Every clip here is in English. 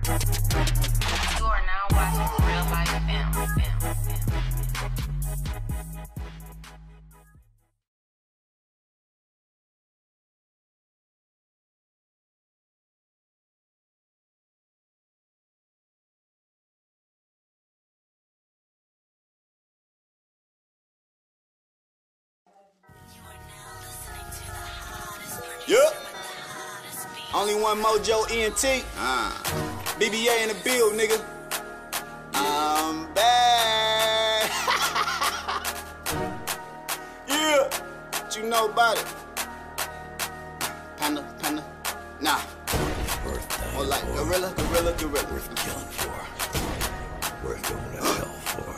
You are now watching Real Life Film. Yup. Only one Mojo ENT. BBA in the build, nigga. I'm back. Yeah. What you know about it? Panda. Nah. More like gorilla. Worth killing for. Worth going to hell for.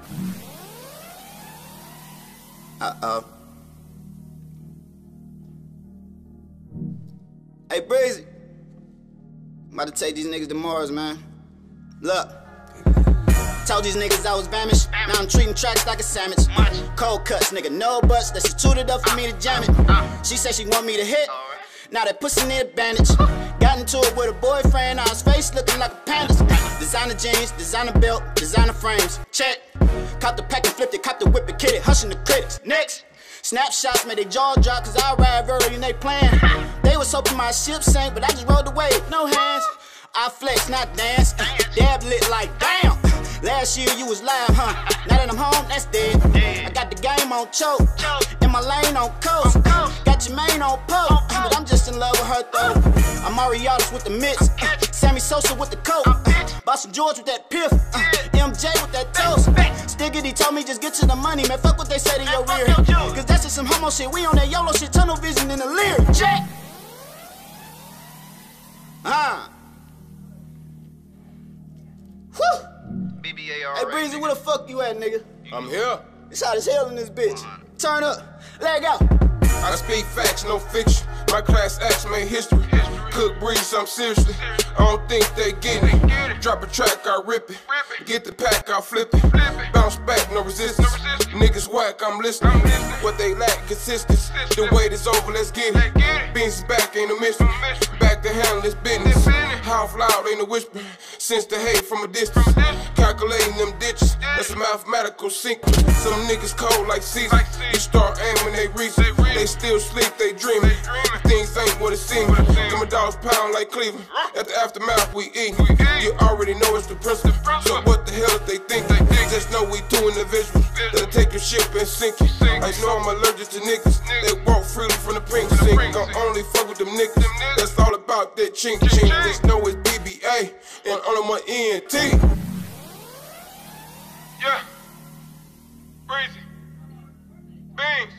Hey, Breezy. I'm about to take these niggas to Mars, man. Look. Told these niggas I was famished. Now I'm treating tracks like a sandwich. Cold cuts, nigga, no buts. That she tooted up for me to jam it. She said she want me to hit. Now that pussy need a bandage. Got into it with a boyfriend. Now his face looking like a panda's. Designer jeans, designer belt, designer frames. Check. Cop the pack and flipped it. Cop the whip and kid it. Hushing the critics. Next. Snapshots made they jaw drop cause I arrived early and they playing. They was hoping my ship sank, but I just rode the wave, no hands. I flex, not dance. Dab lit like damn. Last year you was live, huh? Now that I'm home, that's dead. I got the game on choke, in my lane on coast. Got your main on poke, but I'm just in love with her though. I'm Marialis with the mitts, Sammy Sosa with the coke. Boston George with that piff, MJ with that toast. Stiggity told me just get to the money, man. Fuck what they say to your rear. Cause that's just some homo shit. We on that YOLO shit, tunnel vision in the leer. Check. Whew. Hey Breezy, where the fuck you at, nigga? I'm here. It's hot as hell in this bitch. Turn up, leg out. I speak facts, no fiction. My class acts made history. Cook breeze, something seriously. I don't think they get it. Drop a track, I rip it. Get the pack, I flip it. Bounce back, no resistance. Niggas whack, I'm listening. What they lack, consistency. The wait is over, let's get it. Beanz is back, ain't a mystery. Back to handle this business. Half loud, ain't a whisper. Sense the hate from a distance. Calculating them ditches. That's a mathematical sequence. Some niggas cold like Caesar. You start aiming, they reach. They still sleep, they dreaming. Things ain't what it seems. Them dogs pound like Cleveland. At the aftermath, we eat. You already know it's the principle. So what the hell if they think? Just know we doing the visual. That'll take your ship and sink it. I know I'm allergic to niggas. They walk freely from the pink sink. Gon' only fuck with them niggas. That's all about that chink chink. Just know it's BBA and only my ENT. Yeah. Breezy. Beanz.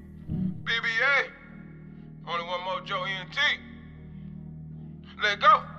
BBA. Only one Mojo ENT. Let go.